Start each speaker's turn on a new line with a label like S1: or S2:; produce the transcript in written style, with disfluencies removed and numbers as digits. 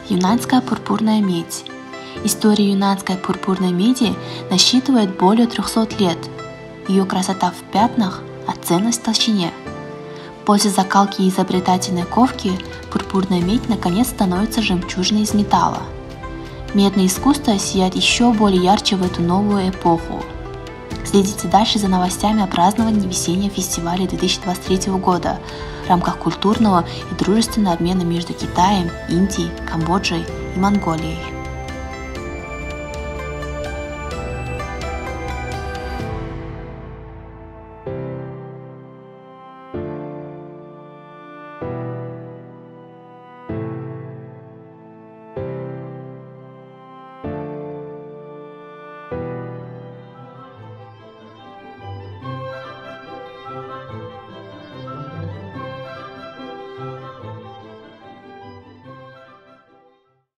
S1: Юннанская пурпурная медь. История юннанской пурпурной меди насчитывает более 300 лет. Ее красота в пятнах, а ценность в толщине. После закалки и изобретательной ковки пурпурная медь наконец становится жемчужиной из металла. Медное искусство сияет еще более ярче в эту новую эпоху. Следите дальше за новостями о праздновании весеннего фестиваля 2023 года в рамках культурного и дружественного обмена между Китаем, Индией, Камбоджей и Монголией.